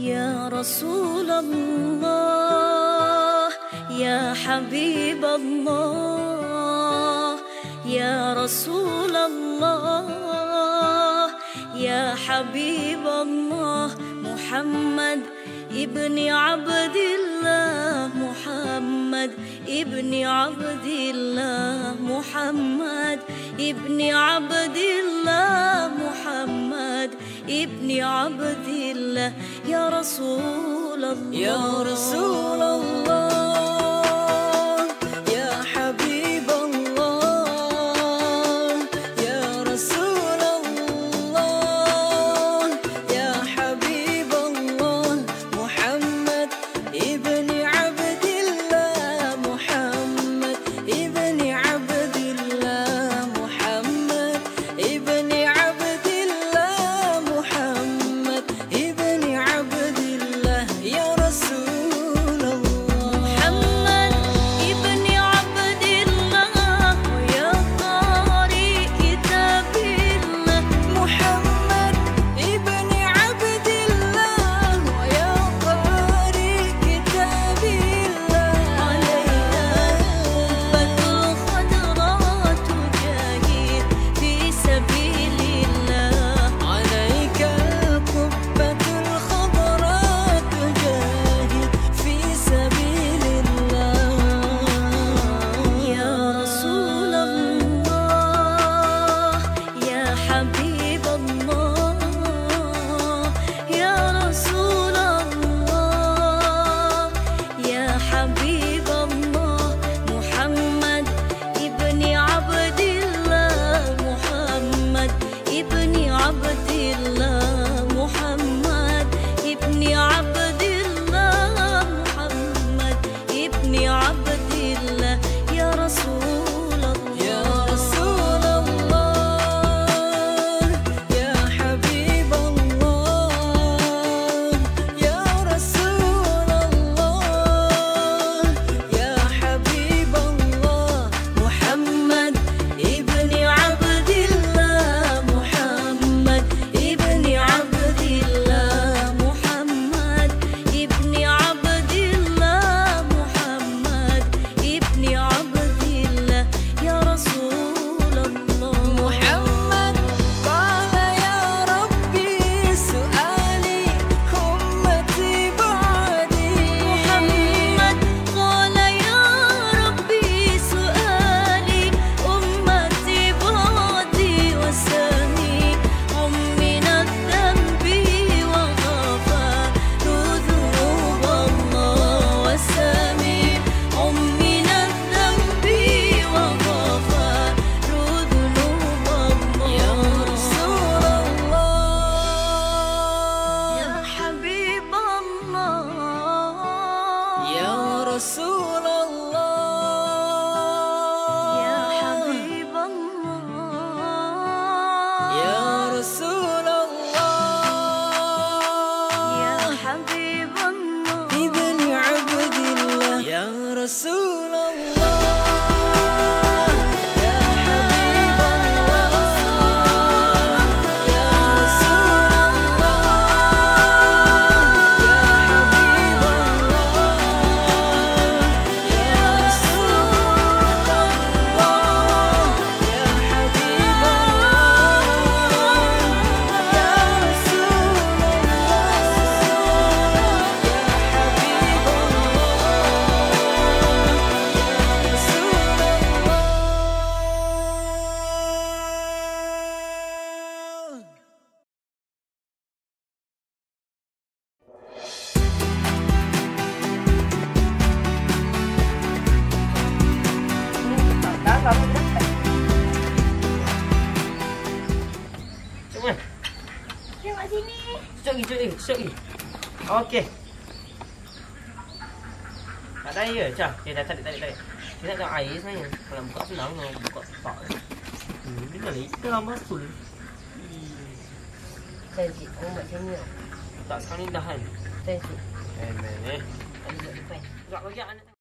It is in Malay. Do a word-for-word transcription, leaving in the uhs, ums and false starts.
يا رسول الله يا حبيب الله يا رسول الله يا حبيب الله محمد ابن عبد الله محمد ابن عبد الله محمد ابن عبد الله محمد ابن عبد الله يا رسول الله يا رسول الله يا حبيب الله يا رسول الله يا حبيب الله محمد ابن عبد الله محمد ابن عبد الله محمد ابن عبد الله محمد ابن عبد الله يا رسول الله محمد ابن عبد الله ويا قارئ كتاب الله محمد ابن عبد الله ويا قارئ كتاب الله علينا قبة الخضراء تجاهد في سبيل الله عليك القبة الخضراء تجاهد في سبيل الله يا رسول الله يا حبيب الله يا رسول الله يا حبيب الله محمد ابن عبد الله محمد ابن عبد الله محمد ابن عبد الله محمد ابن عبد الله يا رسول الله يا رسول الله يا حبيب الله يا رسول الله يا حبيب الله محمد ابن عبد الله محمد ابن عبد الله محمد ابن عبد الله محمد ابن عبد الله يا رسول الله محمد قال يا ربي سؤالي أمتي بعدي محمد قال يا ربي سؤالي أمتي بعدي وسامي من الذنب وغفر ذنوب الله وسامي من الذنب وغفر ذنوب الله يا رسول الله يا حبيب الله يا رسول الله يا حبيب الله يا رسول الله يا حبيب الله ابن عبد الله يا رسول الله يا حبيب الله يا رسول الله يا حبيب الله يا رسول الله يا حبيب الله يا رسول Cuma. Tengok sini. Cuk lagi, cuk lagi, cuk lagi. Okey. Tak ada air, Cah. Okey, dah tarik, tarik, tarik. Kita nak tengok air sebenarnya. Kalau buka senang, kalau buka tak. Hmm, dia dah hitam, betul. Cantik, kamu buat macam ni. Tak, sekarang ni dah kan. Cantik. Eh, man, eh. Ada depan. Sekejap, sekejap, anak.